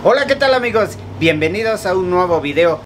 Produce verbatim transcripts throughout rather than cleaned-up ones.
Hola, ¿qué tal amigos? Bienvenidos a un nuevo video.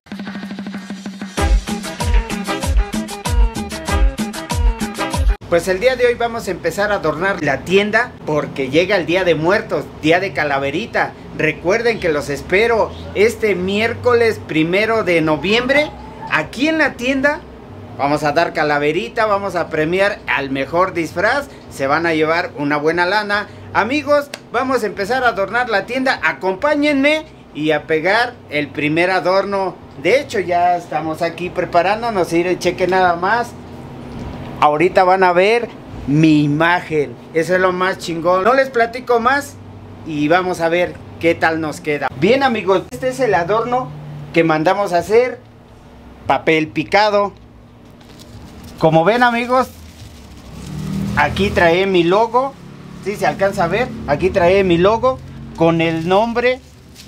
Pues el día de hoy vamos a empezar a adornar la tienda porque llega el Día de Muertos, Día de Calaverita. Recuerden que los espero este miércoles primero de noviembre aquí en la tienda. Vamos a dar calaverita, vamos a premiar al mejor disfraz. Se van a llevar una buena lana. Amigos, vamos a empezar a adornar la tienda. Acompáñenme y a pegar el primer adorno. De hecho, ya estamos aquí preparándonos. Miren, chequen nada más. Ahorita van a ver mi imagen. Eso es lo más chingón. No les platico más y vamos a ver qué tal nos queda. Bien amigos, este es el adorno que mandamos a hacer. Papel picado. Como ven amigos, aquí trae mi logo. Si se alcanza a ver, aquí trae mi logo con el nombre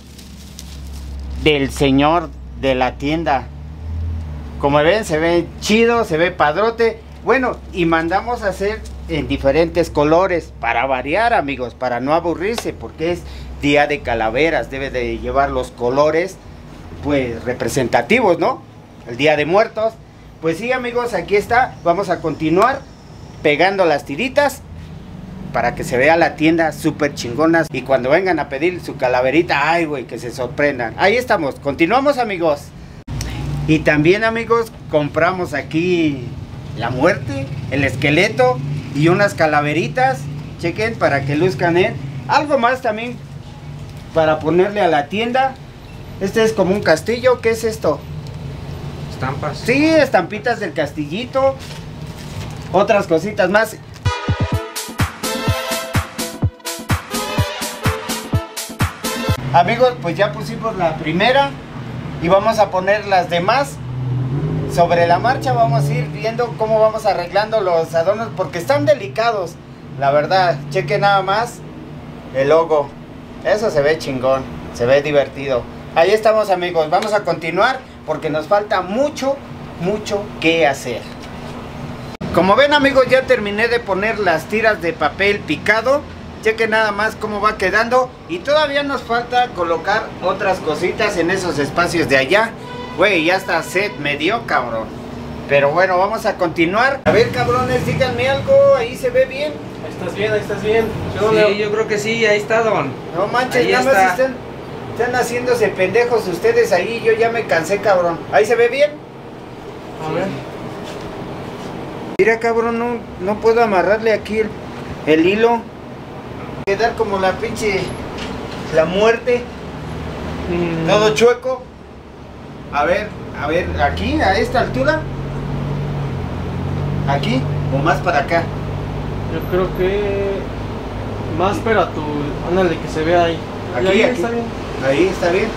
del señor de la tienda. Como ven, se ve chido, se ve padrote. Bueno, y mandamos a hacer en diferentes colores para variar amigos, para no aburrirse, porque es Día de Calaveras, debe de llevar los colores pues representativos, ¿no? El Día de Muertos. Pues sí amigos, aquí está. Vamos a continuar pegando las tiritas para que se vea la tienda súper chingonas. Y cuando vengan a pedir su calaverita, ay güey, que se sorprendan. Ahí estamos, continuamos amigos. Y también amigos, compramos aquí la muerte, el esqueleto y unas calaveritas. Chequen para que luzcan en algo más también para ponerle a la tienda. Este es como un castillo. ¿Qué es esto? Estampas. Sí, estampitas del castillito. Otras cositas más. Amigos, pues ya pusimos la primera y vamos a poner las demás. Sobre la marcha vamos a ir viendo cómo vamos arreglando los adornos porque están delicados. La verdad, chequen nada más el logo. Eso se ve chingón, se ve divertido. Ahí estamos amigos, vamos a continuar porque nos falta mucho, mucho que hacer. Como ven amigos, ya terminé de poner las tiras de papel picado. Chequen nada más cómo va quedando. Y todavía nos falta colocar otras cositas en esos espacios de allá. Güey, ya está set me dio, cabrón. Pero bueno, vamos a continuar. A ver, cabrones, díganme algo. Ahí se ve bien. Ahí estás bien, ahí estás bien. Yo, sí, yo creo que sí, ahí está, don. No manches, ahí nada está. más están, están haciéndose pendejos ustedes ahí. Yo ya me cansé, cabrón. ¿Ahí se ve bien? A Sí, ver. sí. Mira, cabrón, no, no puedo amarrarle aquí el, el hilo. Quedar como la pinche... la muerte. Mm. Todo chueco. A ver, a ver, aquí, a esta altura. Aquí o más para acá. Yo creo que más para tu... Ándale, que se vea ahí. Aquí, ahí aquí. está bien. Ahí está bien.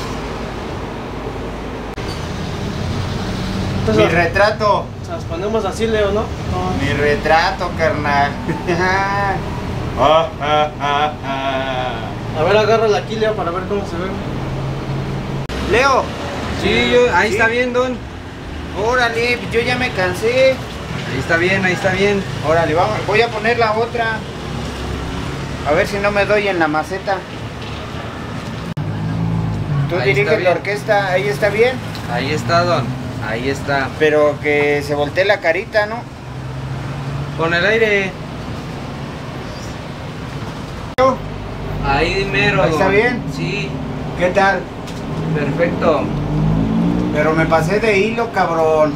Entonces, Mi retrato. las ponemos así, Leo, ¿no? No. Mi retrato, carnal. Ah, ah, ah, ah. A ver, agárrala aquí, Leo, para ver cómo se ve. Leo. Sí, yo, ahí Sí. está bien, don. Órale, yo ya me cansé. Ahí está bien, ahí está bien. Órale, vamos, voy a poner la otra. A ver si no me doy en la maceta. Tú Ahí está diriges la bien. orquesta, ahí está bien. Ahí está, don. Ahí está. Pero que se voltee la carita, ¿no? Con el aire. Ahí mero, Ahí está don. bien. Sí, ¿Qué tal? perfecto. Pero me pasé de hilo, cabrón.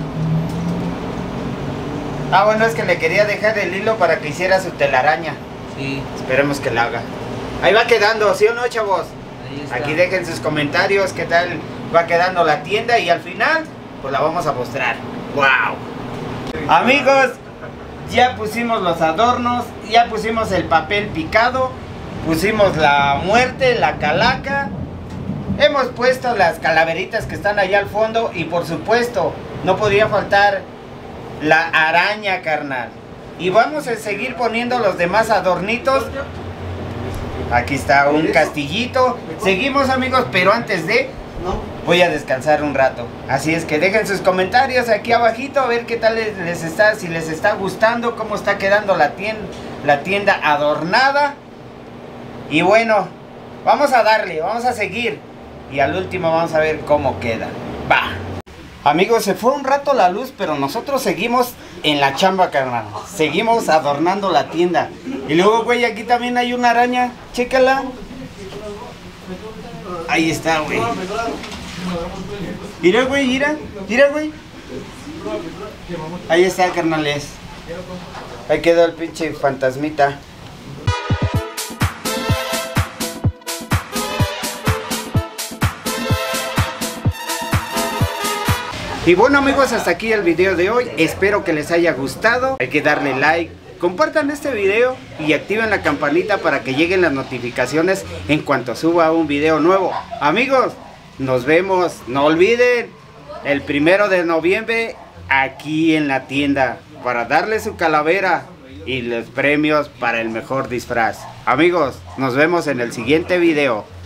Ah, bueno, es que le quería dejar el hilo para que hiciera su telaraña. Sí, Esperemos que la haga. Ahí va quedando, ¿sí o no, chavos? ahí está. Aquí dejen sus comentarios, qué tal va quedando la tienda y al final, pues la vamos a mostrar. ¡Wow! Amigos, ya pusimos los adornos, ya pusimos el papel picado, pusimos la muerte, la calaca, hemos puesto las calaveritas que están allá al fondo y por supuesto, no podría faltar la araña, carnal. Y vamos a seguir poniendo los demás adornitos. Aquí está un castillito. Seguimos amigos, pero antes de... ¿No? voy a descansar un rato. Así es que dejen sus comentarios aquí abajito a ver qué tal les, les está, si les está gustando, cómo está quedando la tienda, la tienda adornada. Y bueno, Vamos a darle, vamos a seguir. Y al último vamos a ver cómo queda. Va. Amigos, se fue un rato la luz, pero nosotros seguimos en la chamba, carnal. Seguimos adornando la tienda. Y luego, güey, aquí también hay una araña. Chécala. Ahí está, güey. Mira, güey, mira. Mira, güey. Ahí está, carnales. Ahí quedó el pinche fantasmita. Y bueno, amigos, hasta aquí el video de hoy. Espero que les haya gustado. Hay que darle like, compartan este video y activen la campanita para que lleguen las notificaciones en cuanto suba un video nuevo. Amigos, nos vemos. No olviden, el primero de noviembre aquí en la tienda para darle su calavera y los premios para el mejor disfraz. Amigos, nos vemos en el siguiente video.